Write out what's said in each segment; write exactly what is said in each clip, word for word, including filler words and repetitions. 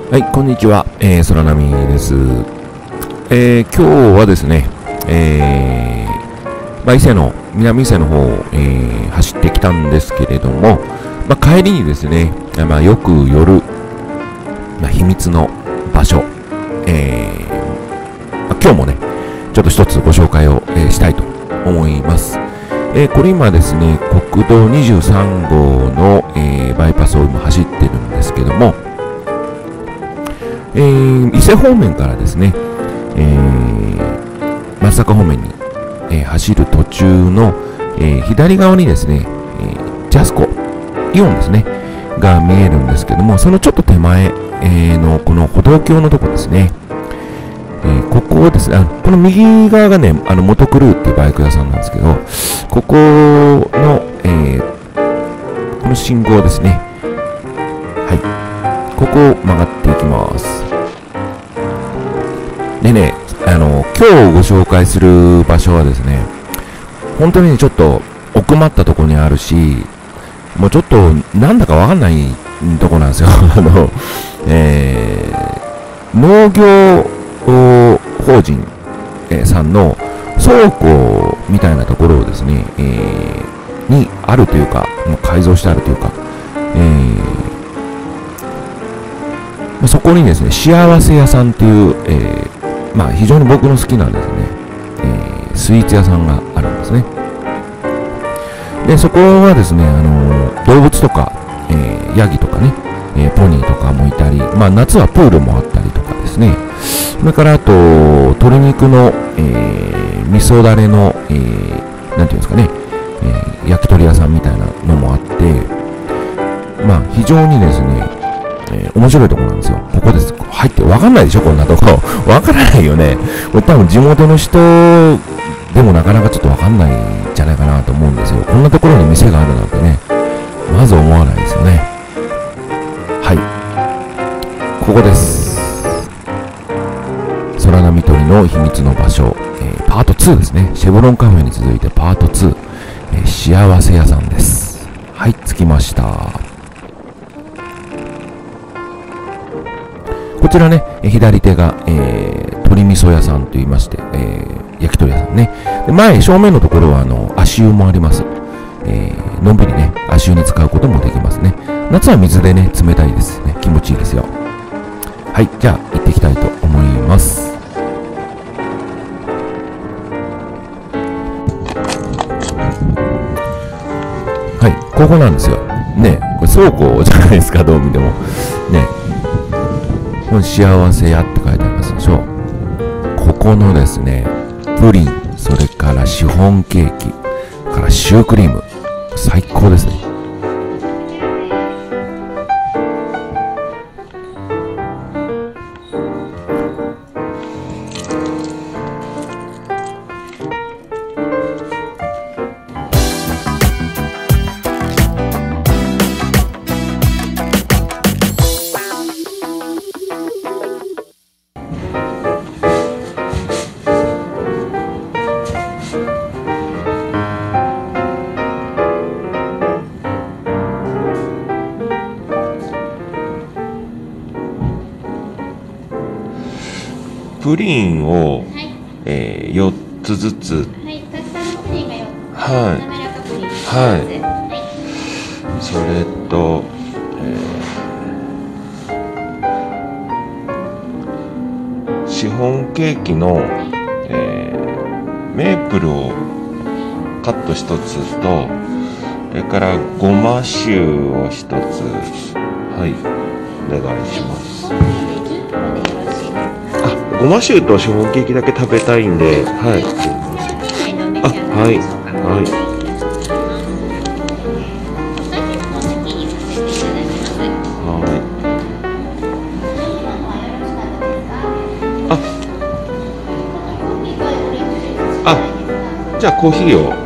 はい、こんにちは、えー、空波です。えー、今日はですね、えー、まあ、伊勢の、南伊勢の方を、えー、走ってきたんですけれども、まあ、帰りにですね、まあ、よく夜、まあ、秘密の場所、えーまあ、今日もね、ちょっと一つご紹介を、えー、したいと思います。えー、これ今ですね、国道にじゅうさんごうの、えー、バイパスを今走ってるんですけども、えー、伊勢方面からですね、えー、松阪方面に、えー、走る途中の、えー、左側にですね、えー、ジャスコ、イオンですね、が見えるんですけども、そのちょっと手前、えー、のこの歩道橋のとこですね、えー、ここをですね、あこの右側がね、あのモトクルーっていうバイク屋さんなんですけど、ここの、えー、この信号ですね、はい、ここを曲がっていきます。でね、あの、今日ご紹介する場所はですね、本当にね、ちょっと奥まったところにあるし、もうちょっとなんだかわかんないとこなんですよ。あの、えー、農業法人、えー、さんの倉庫みたいなところをですね、えー、にあるというか、もう改造してあるというか、えー、そこにですね、幸せ屋さんという、えーまあ非常に僕の好きなですね、えー、スイーツ屋さんがあるんですね。で、そこはですね、あのー、動物とか、えー、ヤギとかね、えー、ポニーとかもいたり、まあ夏はプールもあったりとかですね。それからあと、鶏肉の、えー、味噌だれの、えー、なんていうんですかね、えー、焼き鳥屋さんみたいなのもあって、まあ非常にですね、えー、面白いところなんですよ。ここです。入ってわかんないでしょ、こんなとこ。わからないよね。多分地元の人でもなかなかちょっとわかんないんじゃないかなと思うんですよ。こんなところに店があるなんてね、まず思わないですよね。はい。ここです。空波鳥の秘密の場所、えー、パートツーですね。シェボロンカフェに続いてパートツー、えー、幸せ屋さんです。はい、着きました。こちらね、左手が、えー、鶏味噌屋さんと言いまして、えー、焼き鳥屋さんね。で前、正面のところは、あの、足湯もあります。えー、のんびりね、足湯に使うこともできますね。夏は水でね、冷たいですね。気持ちいいですよ。はい、じゃあ、行ってきたいと思います。はい、ここなんですよ。ね、これ倉庫じゃないですか、どう見ても。ね。幸せ屋って書いてありますでしょ。ここのですね、プリン、それからシフォンケーキ、からシュークリーム、最高ですね。プリンを、はいえー、よっつずつ、はい、カスタードプリンがよっつ、はい、滑らかプリンがよっつ、はい、はい、それと、えー、シフォンケーキの、はいえー、メープルをカット一つと、それからごまシューを一つ、はい、お願いします。ごまシューとシフォンケーキだけ食べたいんで、はい。あ、はい、はい。はい。あ、あ、じゃあコーヒーを。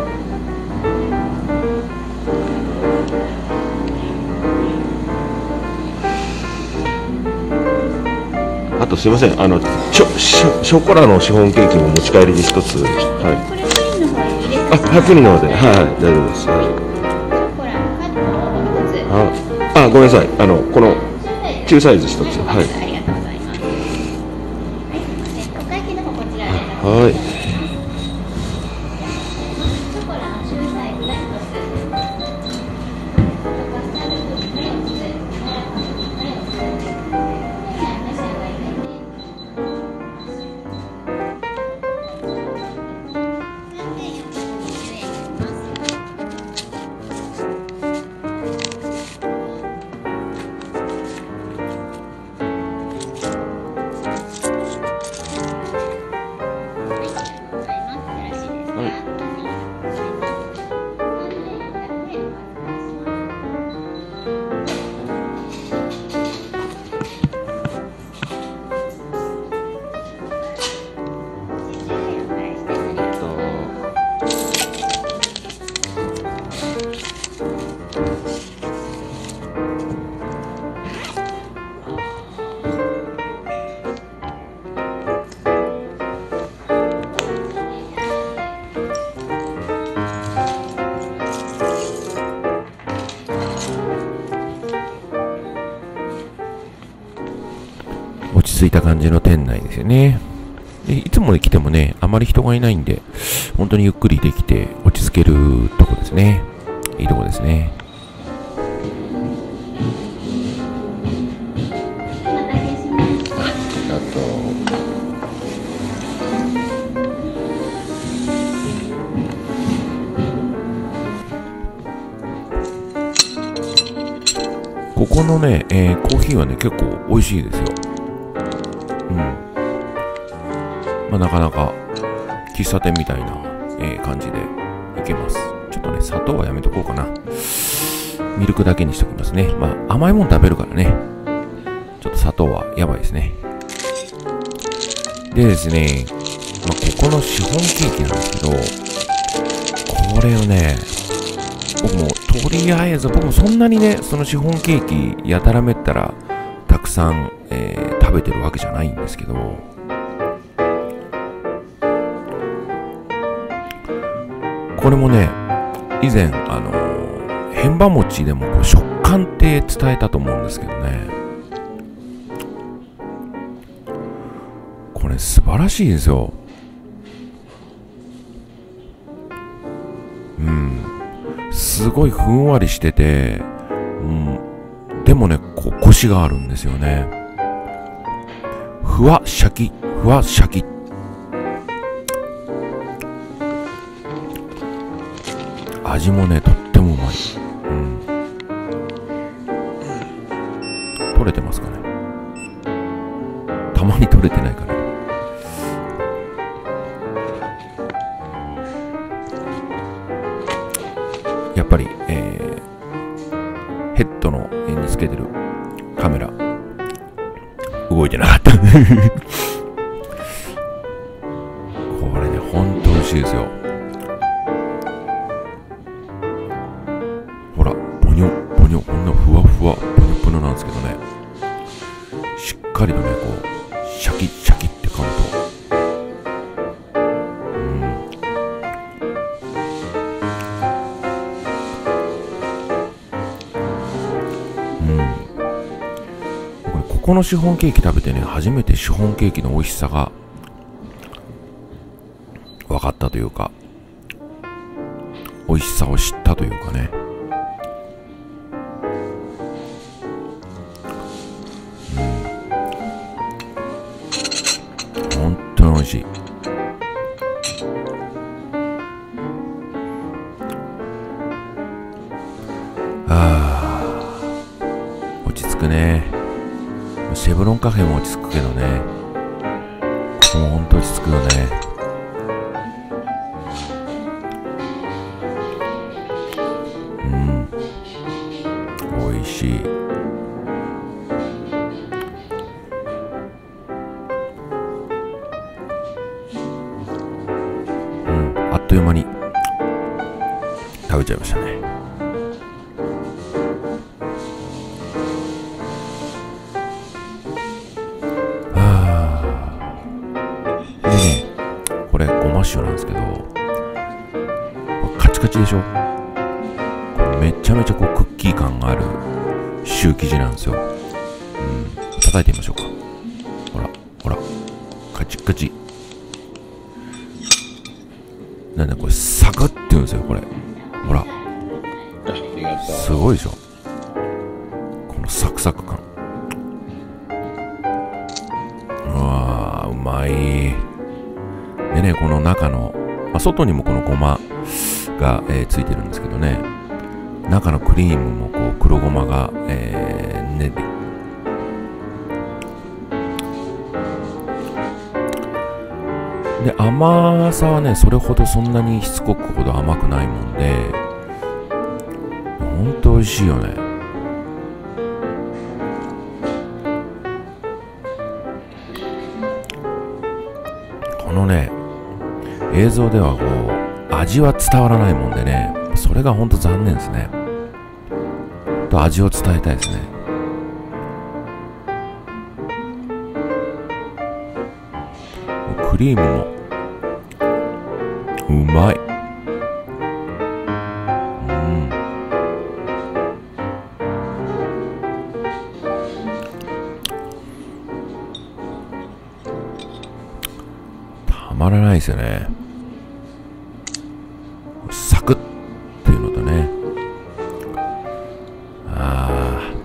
あとすいません、あのショショショコラのシフォンケーキも持ち帰りで一つ、はい。これプリンの方に入れて。あ、はい、プリンの方で、はい、大丈夫です。はい。ショコラのカットを一つ。あ、あ、ごめんなさい、あのこの。 中サイズ一つ。はい。 ありがとうございます。お会計の方こちらで。 はい。 ショコラの中サイズが一つ。カスタードクリームよっつ。 落ち着いた感じの店内ですよね。でいつも来てもね、あまり人がいないんで、本当にゆっくりできて落ち着けるとこですね。いいとこですね。あと、ここのね、えー、コーヒーはね、結構美味しいですよ。うん。まあ、なかなか喫茶店みたいな、えー、感じでいけます。ちょっとね、砂糖はやめとこうかな。ミルクだけにしておきますね。まあ、甘いもの食べるからね。ちょっと砂糖はやばいですね。でですね、まあ、ここのシフォンケーキなんですけど、これをね、僕もとりあえず、僕もそんなにね、そのシフォンケーキやたらめったらたくさん、えー、食べてるわけじゃないんですけど、これもね、以前、あのー、変場餅でもこう食感って伝えたと思うんですけどね、これ素晴らしいですよ。うん。すごいふんわりしてて、うん、でもね、こコシがあるんですよね。ふわシャキ、ふわシャキ。味もね、とってもうまい。うん。取れてますかね。たまに取れてないかな。やっぱり、えー、ヘッドの上につけてるカメラ動いてなかったこれね、ほんと美味しいですよ。ほら、ボニョボニョ、こんなふわふわボニョボニョなんですけどね、しっかりとね、こうシャキシャキって感と、このシフォンケーキ食べてね、初めてシフォンケーキの美味しさが分かったというか、美味しさを知ったというかね。うん。本当に美味しい。あー、落ち着くね。シェブロンカフェも落ち着くけどね、ここもほんと落ち着くよね。うん、美味しい。うん、あっという間に食べちゃいましたね。マッシュなんですけど、カチカチでしょ。これめちゃめちゃこうクッキー感があるシュー生地なんですよ。うん、 叩いてみましょうか。ほら、ほら。カチッカチ。なんだこれ、サクッって言うんですよ、これ。ほら。すごいでしょ。このサクサク感。うわー、うまい。でね、この中の、まあ、外にもこのごまが、えー、ついてるんですけどね、中のクリームもこう黒ごまが、えー、ね、で、甘さはね、それほどそんなにしつこくほど甘くないもんで、ほんと美味しいよね。このね、映像ではこう、味は伝わらないもんでね、それがほんと残念ですね。と味を伝えたいですね。クリームもうまい。うん。たまらないですよね。サクッっていうのとね。ああ。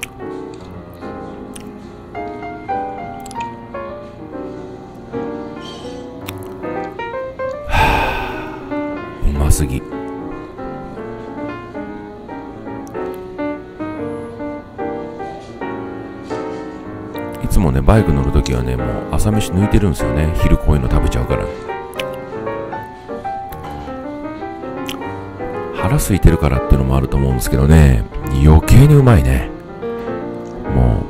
うますぎ。いつもね、バイク乗るときはね、もう朝飯抜いてるんですよね。昼こういうの食べちゃうから。腹空いてるからっていうのもあると思うんですけどね、余計にうまいね。も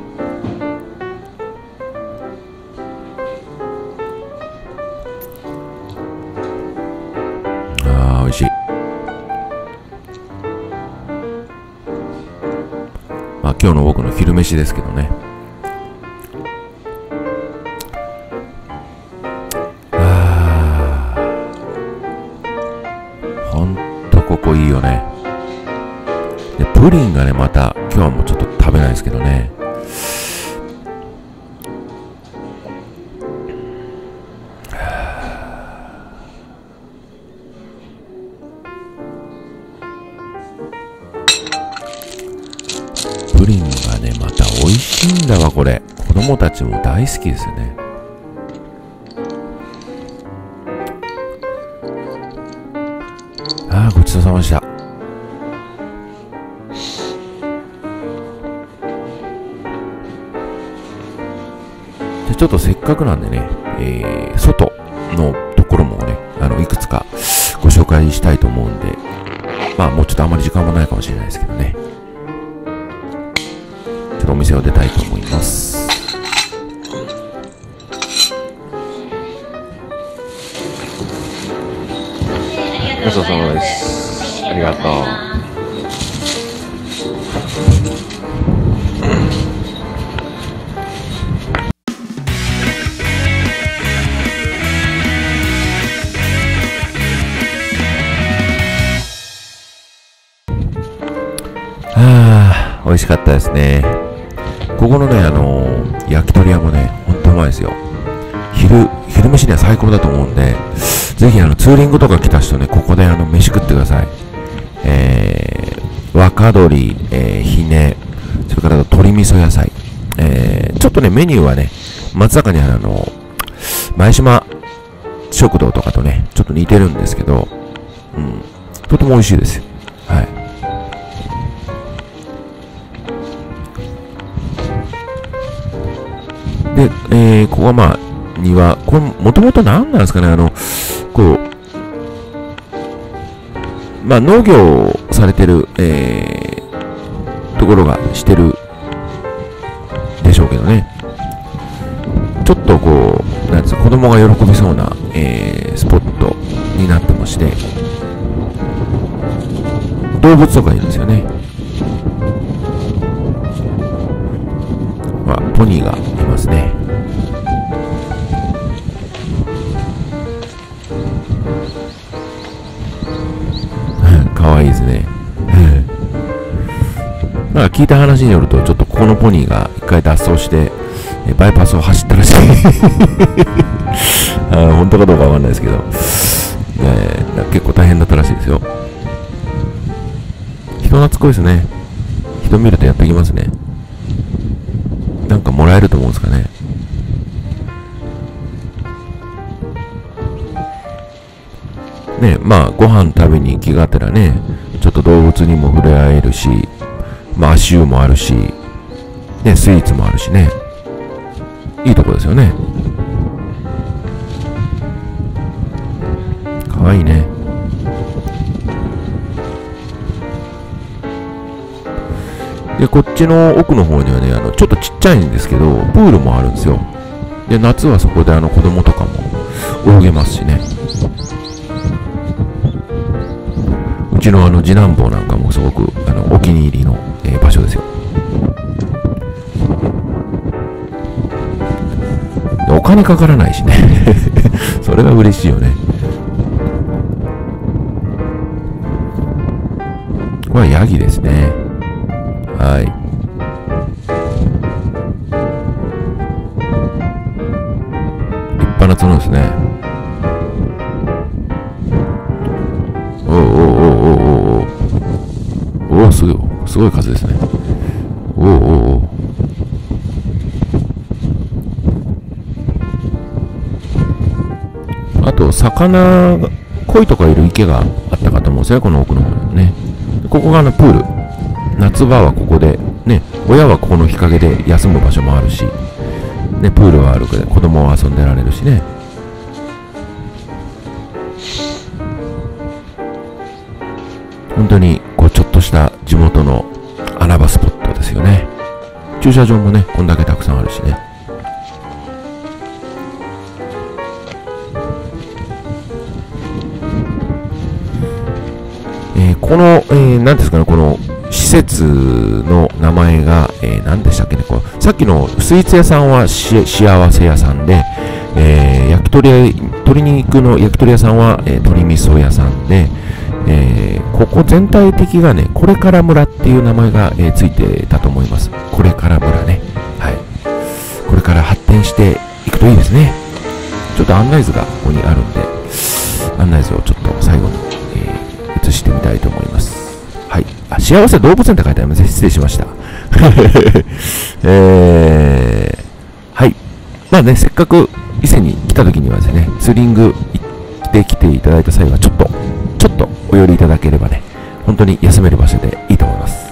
う。ああ、美味しい。まあ今日の僕の昼飯ですけどね。ああ、ほんとここいいよね。で、プリンがね、また今日はもうちょっと食べないですけどね。プリンがね、また美味しいんだわ、これ。子供たちも大好きですよね。ああ、ごちそうさまでした。で、ちょっとせっかくなんでね、えー、外のところもね、あの、いくつかご紹介したいと思うんで、まあ、もうちょっとあまり時間もないかもしれないですけどね。ちょっとお店を出たいと思います。ごちそうさまです。ありがとう。ああ、美味しかったですね。ここのね、あのー、焼き鳥屋もね、ほんとうまいですよ。昼、昼飯には最高だと思うんで、ぜひあの、ツーリングとか来た人ね、ここであの、飯食ってください。えー、若鶏、えー、ひね、それから鶏味噌野菜。えー、ちょっとね、メニューはね、松坂にあるあの、前島食堂とかとね、ちょっと似てるんですけど、うん、とても美味しいですよ。はい。で、えー、ここはまあ、庭、これ、もともと何なんですかね、あの、こう、まあ、農業をされてる、えー、ところがしてるでしょうけどね。ちょっとこう、なんですか、子供が喜びそうな、えー、スポットになってまして、動物とかいるんですよね。まあ、ポニーがいますね。かわいいですね。なんか聞いた話によると、ちょっとここのポニーが一回脱走して、 えバイパスを走ったらしい。あー本当かどうかわかんないですけど、えー、結構大変だったらしいですよ。人懐っこいですね。人見るとやってきますね。なんかもらえると思うんですかね。ね、まあご飯食べに行きがてらね、ちょっと動物にも触れ合えるし、まあ足湯もあるし、ね、スイーツもあるしね、いいとこですよね。かわいいね。で、こっちの奥の方にはね、あのちょっとちっちゃいんですけど、プールもあるんですよ。で、夏はそこであの子供とかも泳げますしね。うちのあの次男坊なんかもすごくあのお気に入りの、えー、場所ですよ。お金かからないしね。それが嬉しいよね。これはヤギですね。はい。立派な角ですね。おおおおおおおお、すごい、すごい数ですね。おおおお。あと、魚が、鯉とかいる池があったかと思うんですよ、この奥の方にね。ここがあのプール。夏場はここで、ね、親はここの日陰で休む場所もあるし、ね、プールはあるから子供は遊んでられるしね。本当にこうちょっとした地元の穴場スポットですよね。駐車場もね、こんだけたくさんあるしね。えー、この、えー、何ですかね、この施設の名前が、えー、何でしたっけね、こうさっきのスイーツ屋さんはし幸せ屋さんで、えー、焼き鳥、鶏肉の焼き鳥屋さんは、えー、鶏味噌屋さんで、えー、ここ全体的がね、これから村っていう名前が、えー、ついてたと思います。これから村ね。はい。これから発展していくといいですね。ちょっと案内図がここにあるんで、案内図をちょっと最後に、えー、映してみたいと思います。はい。あ、幸せ動物園って書いてあります。失礼しました。えー、はい。まあね、せっかく伊勢に来た時にはですね、ツーリング行ってきていただいた際は、ちょっと、ちょっとお寄りいただければね、本当に休める場所でいいと思います。